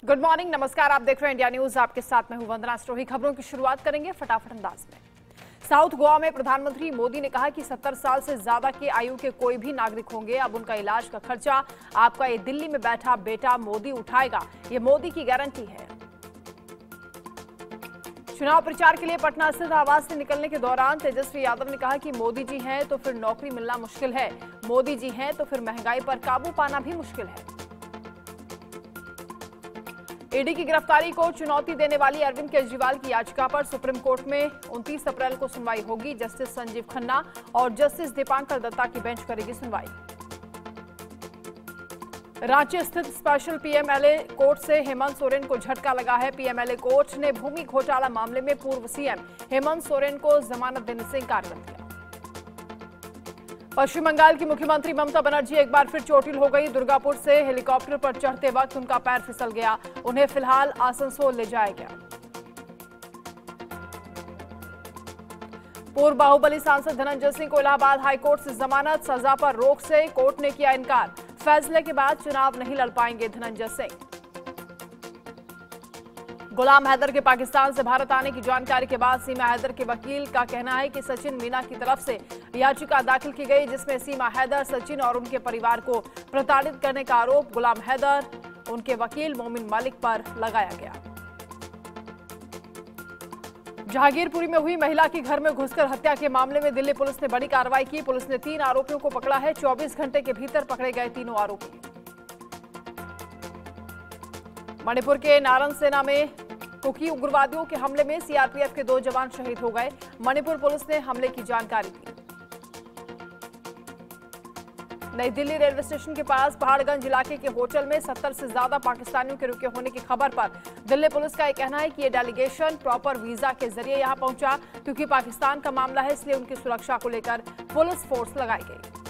Good morning, नमस्कार। आप देख रहे हैं इंडिया न्यूज। आपके साथ मैं हूं वंदना स्टोरी। खबरों की शुरुआत करेंगे फटाफट अंदाज में। साउथ गोवा में प्रधानमंत्री मोदी ने कहा कि 70 साल से ज्यादा की आयु के कोई भी नागरिक होंगे, अब उनका इलाज का खर्चा आपका ये दिल्ली में बैठा बेटा मोदी उठाएगा। ये मोदी की गारंटी है। चुनाव प्रचार के लिए पटना स्थित आवास से निकलने के दौरान तेजस्वी यादव ने कहा कि मोदी जी हैं तो फिर नौकरी मिलना मुश्किल है, मोदी जी हैं तो फिर महंगाई पर काबू पाना भी मुश्किल है। ईडी की गिरफ्तारी को चुनौती देने वाली अरविंद केजरीवाल की याचिका पर सुप्रीम कोर्ट में 29 अप्रैल को सुनवाई होगी। जस्टिस संजीव खन्ना और जस्टिस दीपांकर दत्ता की बेंच करेगी सुनवाई। रांची स्थित स्पेशल पीएमएलए कोर्ट से हेमंत सोरेन को झटका लगा है। पीएमएलए कोर्ट ने भूमि घोटाला मामले में पूर्व सीएम हेमंत सोरेन को जमानत देने से इंकार कर दिया। पश्चिम बंगाल की मुख्यमंत्री ममता बनर्जी एक बार फिर चोटिल हो गई। दुर्गापुर से हेलीकॉप्टर पर चढ़ते वक्त उनका पैर फिसल गया। उन्हें फिलहाल आसनसोल ले जाया गया। पूर्व बाहुबली सांसद धनंजय सिंह को इलाहाबाद हाईकोर्ट से जमानत, सजा पर रोक से कोर्ट ने किया इनकार। फैसले के बाद चुनाव नहीं लड़ पाएंगे धनंजय सिंह। गुलाम हैदर के पाकिस्तान से भारत आने की जानकारी के बाद सीमा हैदर के वकील का कहना है कि सचिन मीना की तरफ से याचिका दाखिल की गई, जिसमें सीमा हैदर, सचिन और उनके परिवार को प्रताड़ित करने का आरोप गुलाम हैदर, उनके वकील मोमिन मलिक पर लगाया गया। जहांगीरपुरी में हुई महिला की घर में घुसकर हत्या के मामले में दिल्ली पुलिस ने बड़ी कार्रवाई की। पुलिस ने 3 आरोपियों को पकड़ा है। 24 घंटे के भीतर पकड़े गए तीनों आरोपी। मणिपुर के नारन सेना में कुकी उग्रवादियों के हमले में सीआरपीएफ के 2 जवान शहीद हो गए। मणिपुर पुलिस ने हमले की जानकारी दी। नई दिल्ली रेलवे स्टेशन के पास पहाड़गंज इलाके के होटल में 70 से ज्यादा पाकिस्तानियों के रुके होने की खबर पर दिल्ली पुलिस का यह कहना है कि यह डेलीगेशन प्रॉपर वीजा के जरिए यहां पहुंचा, क्योंकि पाकिस्तान का मामला है, इसलिए उनकी सुरक्षा को लेकर पुलिस फोर्स लगाई गई।